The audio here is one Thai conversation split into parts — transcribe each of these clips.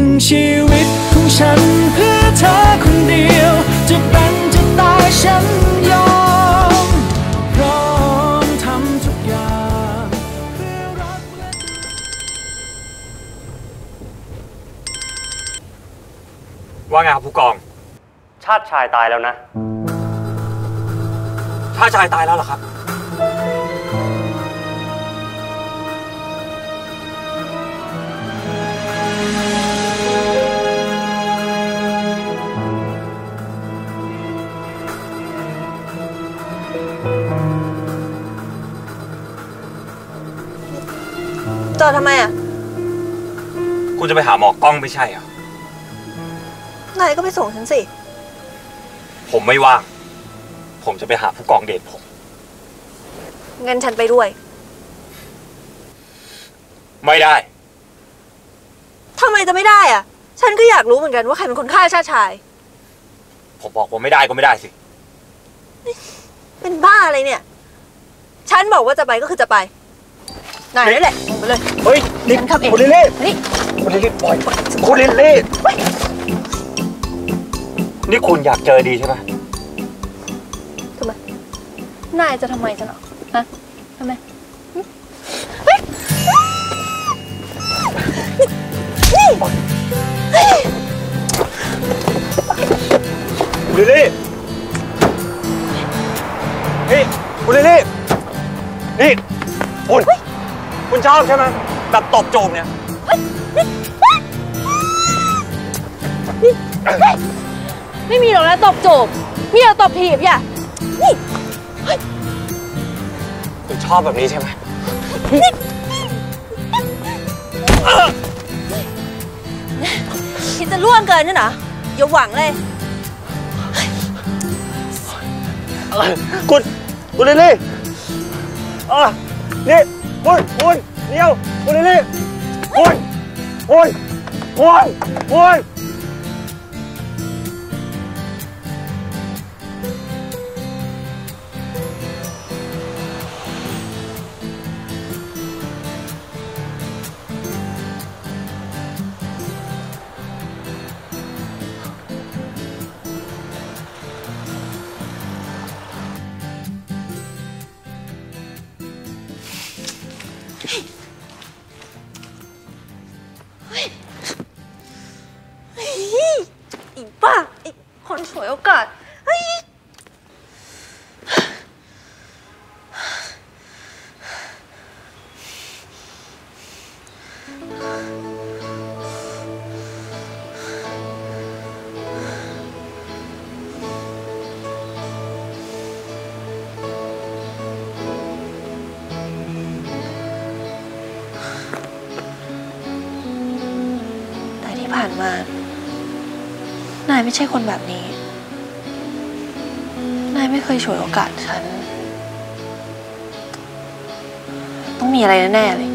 งชีวิตของฉันเพื่อเธอคนเดียวจะเป็นจะตายฉันยอมพร้อมทำทุกอย่างเพื่อรักว่าไงครับผู้กองชาติชายตายแล้วนะชาติชายตายแล้วเหรอครับจอดทำไมอ่ะคุณจะไปหาหมอกล้องไม่ใช่เหรอนายก็ไปส่งฉันสิผมไม่ว่างผมจะไปหาผู้กองเดชผมงั้นฉันไปด้วยไม่ได้ทำไมจะไม่ได้อ่ะฉันก็อยากรู้เหมือนกันว่าใครเป็นคนฆ่าชาติชายผมบอกว่าไม่ได้ก็ไม่ได้สิเป็นบ้าอะไรเนี่ยฉันบอกว่าจะไปก็คือจะไปนายนี่แหละลงไปเลยเฮ้ยนี่คุณลิลลี่นี่คุณลิลลี่ปล่อยคุณลิลลี่นี่คุณอยากเจอดีใช่ไหมทำไมนายจะทำไมฉันหรอฮะทำไมเฮ้ยนี่คุณลิลลี่นี่คุณลิลลี่นี่คุณชอบใช่ไหมแบบตบโจมเนี่ยไม่มีหรอกนะตบโจบมีแต่ตบถีบอย่านี่คุณชอบแบบนี้ใช่ไหมคิดจะล่วงเกินใช่ไหมอย่าหวังเลยคุณลิลลี่นี่คุณเดี๋ยวคุณลิลลี่คุณอีบ้าไอ้คนฉวยโอกาสแต่ที่ผ่านมานายไม่ใช่คนแบบนี้นายไม่เคยฉวยโอกาสฉันต้องมีอะไรแน่ๆเลย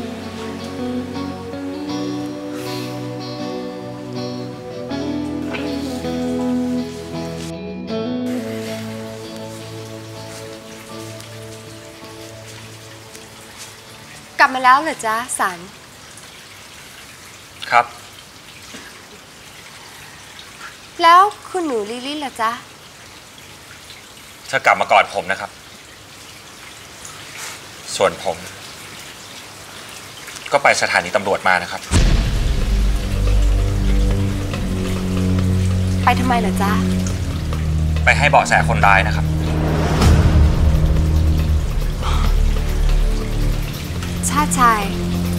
กลับมาแล้วเหรอจ๊ะสันครับแล้วคุณหนูลิลลี่ล่ะจ๊ะเธอกลับมาก่อนผมนะครับส่วนผมก็ไปสถานีตำรวจมานะครับไปทำไมเหรอจ๊ะไปให้เบาะแสคนร้ายนะครับชาติชาย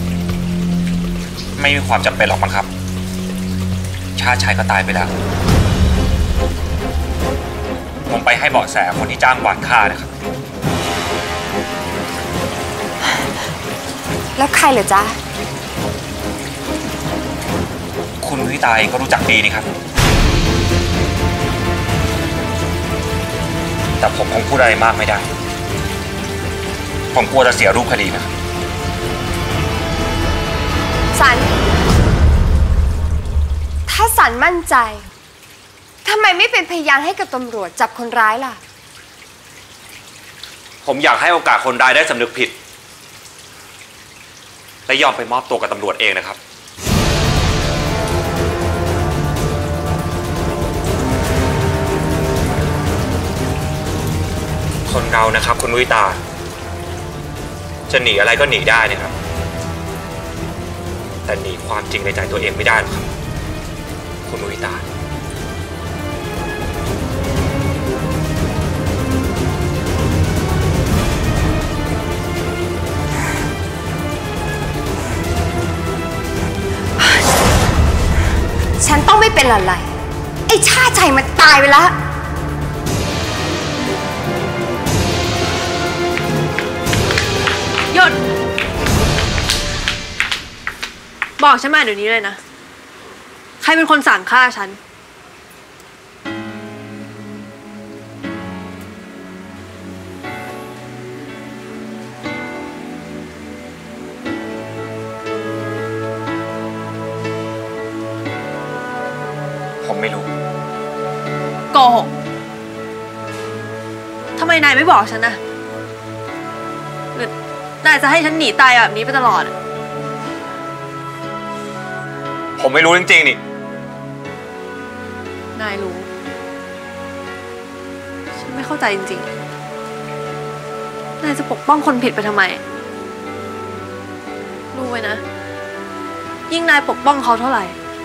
ไม่มีความจำเป็นหรอกมั้งครับชาติชายก็ตายไปแล้วผมไปให้เบาะแสคนที่จ้างวานฆ่านะครับแล้วใครเหรอจ๊ะคุณวิตาก็รู้จักดีนี่ครับแต่ผมคงพูดอะไรมากไม่ได้ผมกลัวจะเสียรูปคดีนะครับสันถ้าสันมั่นใจทำไมไม่เป็นพยานให้กับตำรวจจับคนร้ายล่ะผมอยากให้โอกาสคนร้ายได้สำนึกผิดและยอมไปมอบตัวกับตำรวจเองนะครับเรานะครับคุณมุวิตาจะหนีอะไรก็หนีได้นะครับแต่หนีความจริงในใจตัวเองไม่ได้หรอกครับคุณมุวิตาฉันต้องไม่เป็นอะไรไอ้ชาติชัยมันตายไปแล้วหยุดบอกฉันมาเดี๋ยวนี้เลยนะใครเป็นคนสั่งฆ่าฉันผมไม่รู้โกหกทำไมนายไม่บอกฉันนะหรือนายจะให้ฉันหนีตายแบบนี้ไปตลอดผมไม่รู้จริงๆนี่นายรู้ฉันไม่เข้าใจจริงๆนายจะปกป้องคนผิดไปทำไมรู้ไว้นะยิ่งนายปกป้องเขาเท่าไหร่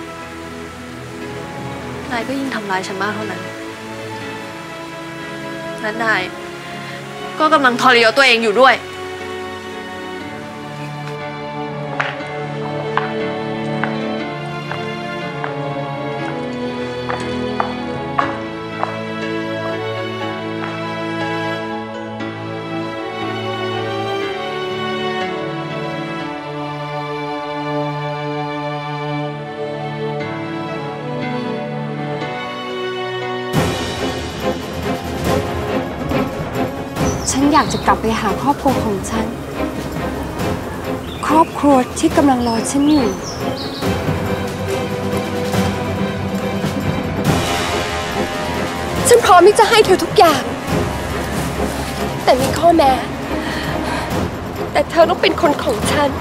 นายก็ยิ่งทำร้ายฉันมากเท่านั้นและนายก็กำลังทรยศตัวเองอยู่ด้วยฉันอยากจะกลับไปหาครอบครัวของฉันครอบครัวที่กำลังรอฉันอยู่ฉันพร้อมที่จะให้เธอทุกอย่างแต่มีข้อแม้แต่เธอต้องเป็นคนของฉัน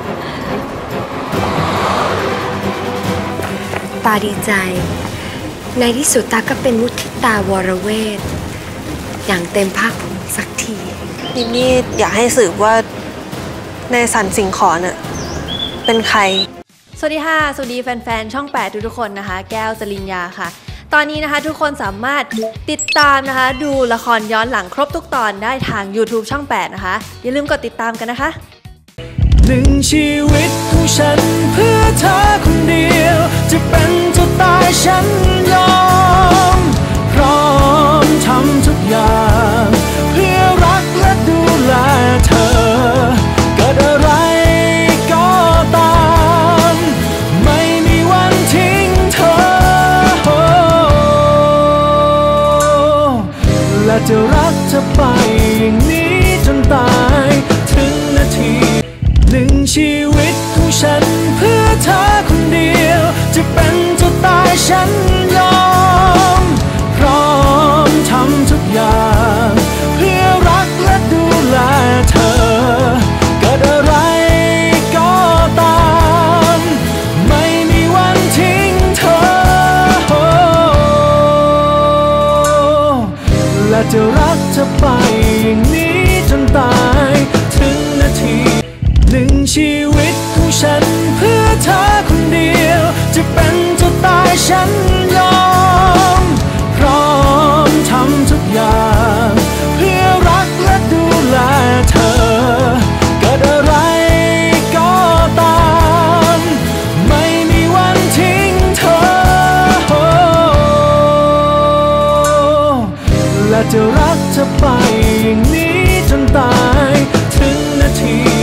ตาดีใจในที่สุดตาก็เป็นมุทิตาวรเวทอย่างเต็มภาคภูมิสักทีดิมนี่อยากให้สืบว่าในสันสิงขอน่ะเป็นใครสวัสดีค่ะสวัสดีแฟนๆช่อง8ทุกคนนะคะแก้วจริญญาค่ะตอนนี้นะคะทุกคนสามารถติดตามนะคะดูละครย้อนหลังครบทุกตอนได้ทาง YouTube ช่อง8นะคะอย่าลืมกดติดตามกันนะคะหนึ่งชีวิตของฉันเพื่อเธอคนเดียวจะเป็นจะตายฉันยอมพร้อมทำทุกอย่างเพื่อรักและดูแลเธอเกิดอะไรก็ตามไม่มีวันทิ้งเธอและจะรักเธอไปอย่างนี้จนตายถึงนาทีหนึ่งชีวิตของฉันเพื่อเธอคนเดียวจะเป็นจะตายฉันยอมพร้อมทำทุกอย่างเพื่อรักและดูแลเธอเกิดอะไรก็ตามไม่มีวันทิ้งเธอและจะรักเธอไปอย่างนี้จนตายถึงนาทีหนึ่งชีวิตของฉันเพื่อเธอคนเดียวจะเป็นจะตายฉันยอมพร้อมทำทุกอย่างเพื่อรักและดูแลเธอเกิดอะไรก็ตามไม่มีวันทิ้งเธอและจะรักเธอไปอย่างนี้จนตายถึงนาที